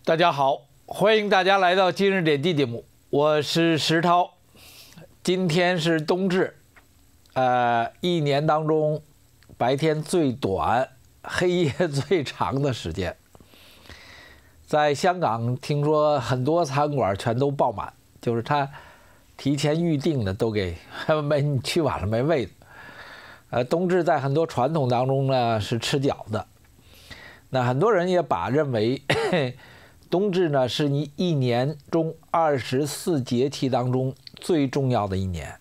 大家好，欢迎大家来到今日点击节目，我是石涛。今天是冬至，一年当中白天最短、黑夜最长的时间。在香港，听说很多餐馆全都爆满，就是他提前预定的都给没去晚了没位子。冬至在很多传统当中呢是吃饺子，那很多人也认为冬至呢是你一年中24节气当中最重要的一年。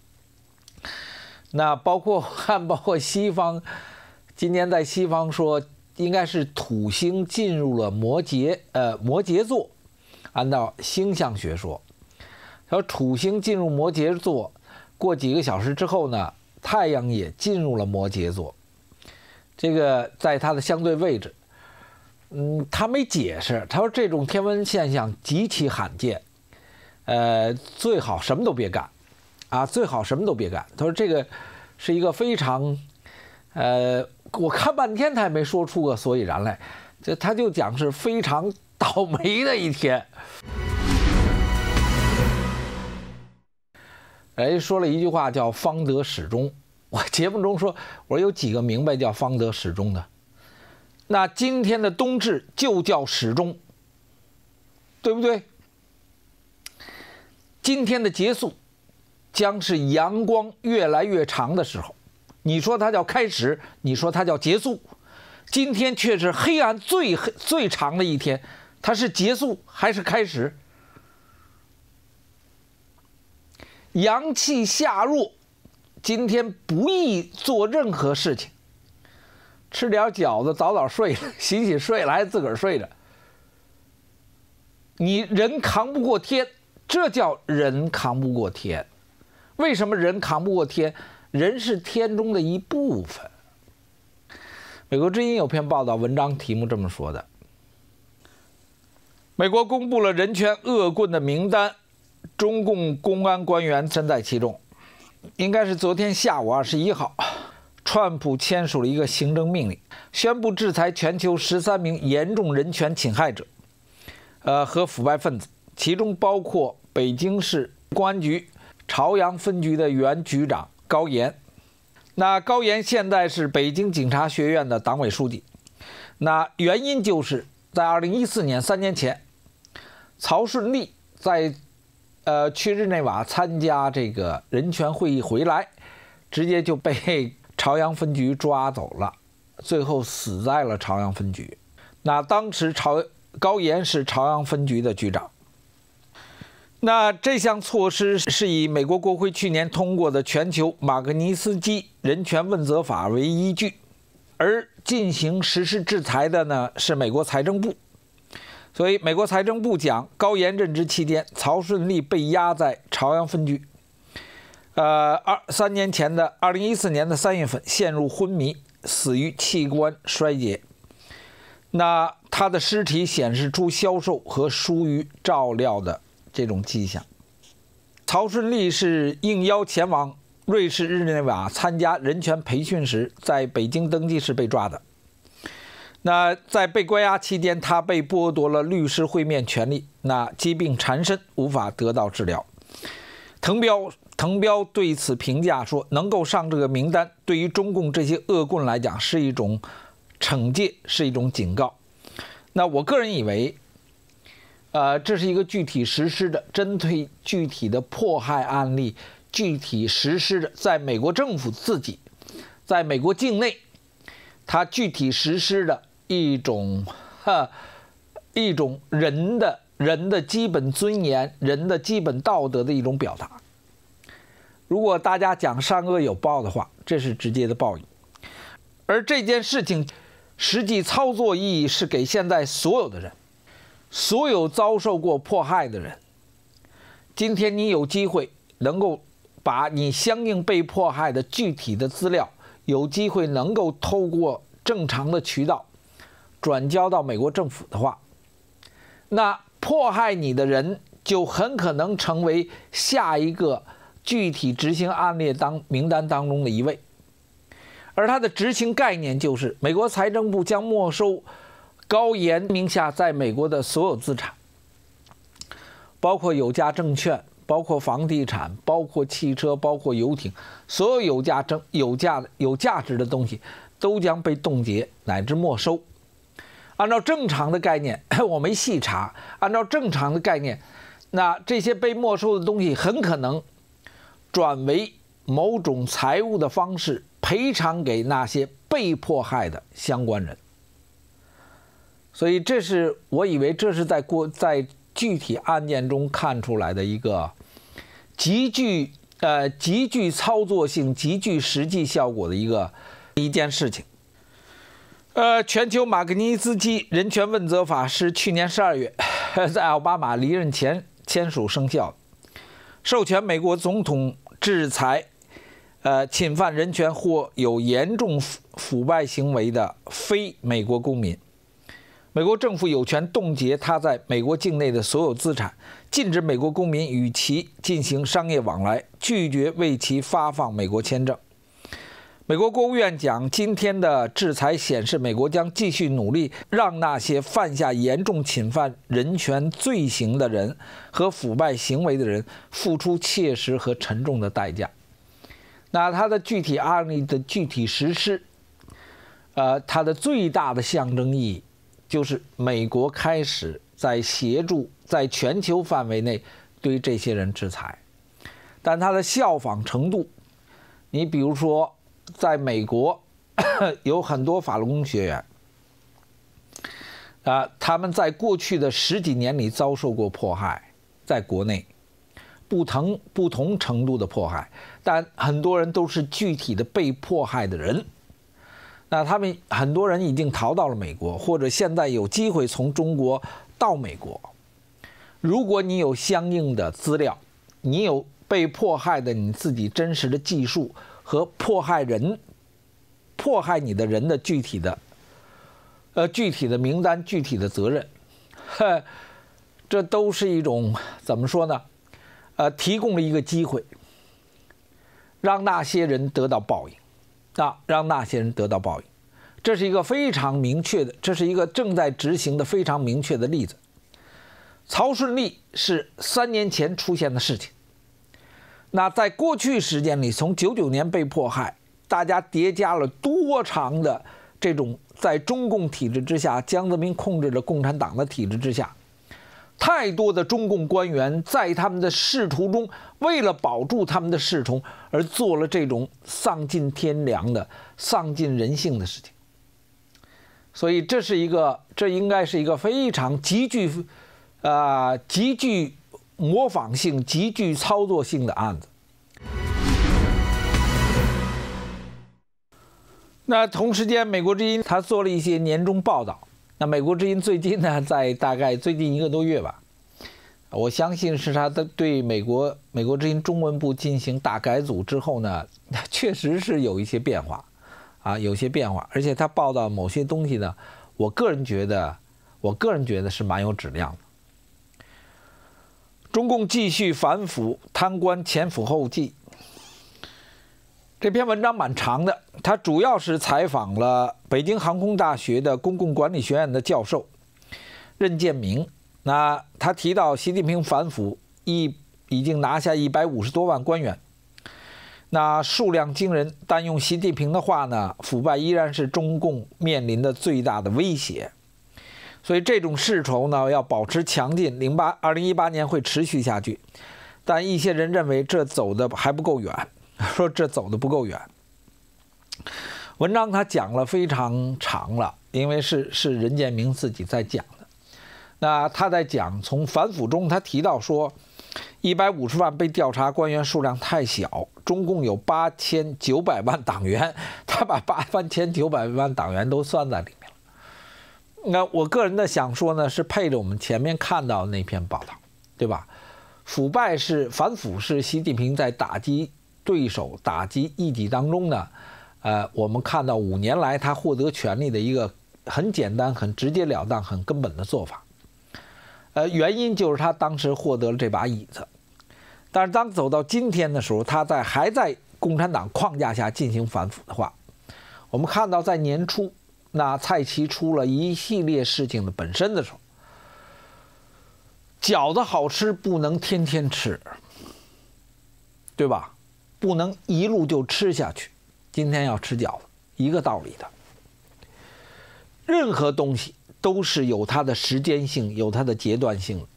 那包括西方，今年在西方说应该是土星进入了摩羯座，按照星象学说，说土星进入摩羯座，过几个小时之后呢，太阳也进入了摩羯座，这个在它的相对位置。他没解释，他说这种天文现象极其罕见，最好什么都别干，最好什么都别干。他说这个是一个非常，我看半天他也没说出个所以然来，他就讲是非常倒霉的一天。说了一句话叫方得始终，我节目中说，我说有几个明白叫方得始终的。那今天的冬至就叫始终，对不对？今天的结束将是阳光越来越长的时候，你说它叫开始，你说它叫结束，今天却是黑暗最长的一天，它是结束还是开始？阳气下弱，今天不宜做任何事情。吃点饺子，早睡了，洗睡了，还自个儿睡着。你人扛不过天，这叫人扛不过天。为什么人扛不过天？人是天中的一部分。美国之音有篇报道文章，题目这么说的：美国公布了人权恶棍的名单，中共公安官员身在其中。应该是昨天下午21号。川普签署了一个行政命令，宣布制裁全球13名严重人权侵害者，和腐败分子，其中包括北京市公安局朝阳分局的原局长高岩。那高岩现在是北京警察学院的党委书记。那原因就是在2014年3年前，曹顺利在去日内瓦参加这个人权会议回来，直接就被朝阳分局抓走了，最后死在了朝阳分局。那当时高岩是朝阳分局的局长。那这项措施是以美国国会去年通过的全球马格尼斯基人权问责法为依据，而进行实施制裁的呢是美国财政部。所以美国财政部讲，高岩任职期间，曹顺利被押在朝阳分局。3年前的2014年的3月份陷入昏迷，死于器官衰竭。那他的尸体显示出消瘦和疏于照料的这种迹象。曹顺利是应邀前往瑞士日内瓦参加人权培训时，在北京登记时被抓的。那在被关押期间，他被剥夺了律师会面权利，那疾病缠身，无法得到治疗。滕彪对此评价说，能够上这个名单，对于中共这些恶棍来讲是一种惩戒，是一种警告。那我个人以为，这是一个具体实施的，针对具体的迫害案例，具体实施的，在美国政府自己，在美国境内，它具体实施的一种人的基本尊严、人的基本道德的一种表达。如果大家讲善恶有报的话，这是直接的报应。而这件事情实际操作意义是给现在所有的人，所有遭受过迫害的人。今天你有机会能够把你相应被迫害的具体的资料，有机会能够透过正常的渠道转交到美国政府的话，那迫害你的人就很可能成为下一个具体执行案例名单当中的一位。而它的执行概念就是，美国财政部将没收高岩名下在美国的所有资产，包括有价证券，包括房地产，包括汽车，包括游艇，所有有价值的东西都将被冻结乃至没收。按照正常的概念，我没细查，按照正常的概念，那这些被没收的东西很可能转为某种财务的方式赔偿给那些被迫害的相关人。所以我以为这是在具体案件中看出来的一个极具操作性、极具实际效果的一件事情。全球马格尼茨基人权问责法是去年12月在奥巴马离任前签署生效，授权美国总统制裁侵犯人权或有严重腐败行为的非美国公民。美国政府有权冻结他在美国境内的所有资产，禁止美国公民与其进行商业往来，拒绝为其发放美国签证。美国国务院讲，今天的制裁显示，美国将继续努力让那些犯下严重侵犯人权罪行的人和腐败行为的人付出切实和沉重的代价。那它的具体案例的具体实施，它的最大的象征意义就是美国开始在协助在全球范围内对这些人制裁，但它的效仿程度，你比如说在美国有很多法轮功学员他们在过去的10几年里遭受过迫害，在国内不同程度的迫害，但很多人都是具体的被迫害的人。那他们很多人已经逃到了美国，或者现在有机会从中国到美国。如果你有相应的资料，你有被迫害的你自己真实的技术和迫害你的人的具体的名单、具体的责任，这都是一种怎么说呢？提供了一个机会，让那些人得到报应。让那些人得到报应，这是一个非常明确的，这是一个正在执行的非常明确的例子。曹顺利是3年前出现的事情。那在过去时间里，从99年被迫害，大家叠加了多长的这种在中共体制之下，江泽民控制着共产党的体制之下，太多的中共官员在他们的仕途中，为了保住他们的仕途而做了这种丧尽天良的、丧尽人性的事情。所以这应该是一个非常极具模仿性、极具操作性的案子。那同时间，美国之音他做了一些年终报道。那美国之音最近呢，在大概最近1个多月吧，我相信是他对美国之音中文部进行大改组之后呢，确实是有一些变化，有些变化，而且他报道某些东西呢，我个人觉得是蛮有质量的。中共继续反腐，贪官前赴后继。这篇文章蛮长的，它主要是采访了北京航空大学的公共管理学院的教授任建明。那他提到习近平反腐已经拿下150多万官员，那数量惊人。但用习近平的话呢，腐败依然是中共面临的最大的威胁。所以这种世仇呢要保持强劲，2018年会持续下去。但一些人认为这走的还不够远，说这走的不够远。文章他讲了非常长了，因为是任建明自己在讲的。那他在讲从反腐中，他提到说，150万被调查官员数量太小，中共有8900万党员，他把8900万党员都算在里面了。那我个人的想说呢，是配着我们前面看到的那篇报道，对吧？反腐是习近平在打击对手、打击异己当中呢，我们看到5年来他获得权力的一个很简单、很直截了当、很根本的做法。原因就是他当时获得了这把椅子，但是当走到今天的时候，他还在共产党框架下进行反腐的话，我们看到在年初那蔡奇出了一系列事情的本身的时候，饺子好吃不能天天吃，对吧？不能一路就吃下去。今天要吃饺子，一个道理的。任何东西都是有它的时间性，有它的阶段性的。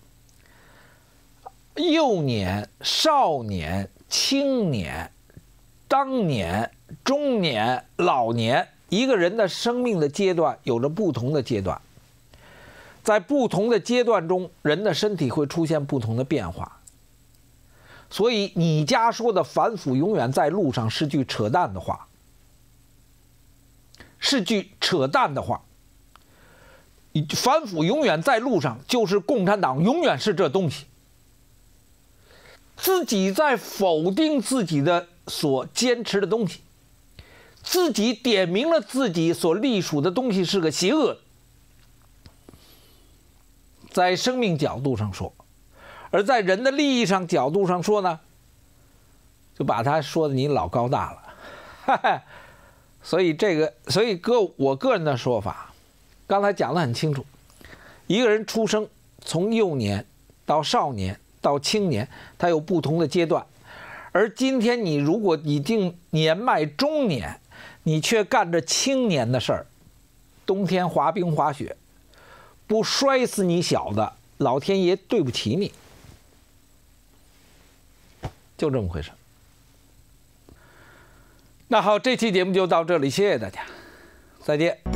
幼年、少年、青年、当年、中年、老年，一个人的生命的阶段有着不同的阶段，在不同的阶段中，人的身体会出现不同的变化。所以你家说的反腐永远在路上是句扯淡的话，是句扯淡的话。反腐永远在路上，就是共产党永远是这东西。自己在否定自己的所坚持的东西，自己点明了自己所隶属的东西是个邪恶的，在生命角度上说，而在人的利益上角度上说呢，就把他说的你老高大了。所以我个人的说法，刚才讲得很清楚，一个人出生从幼年到少年到青年，他有不同的阶段。而今天你如果已经年迈中年，你却干着青年的事儿，冬天滑冰滑雪，不摔死你小子，老天爷对不起你。就这么回事。那好，这期节目就到这里，谢谢大家，再见。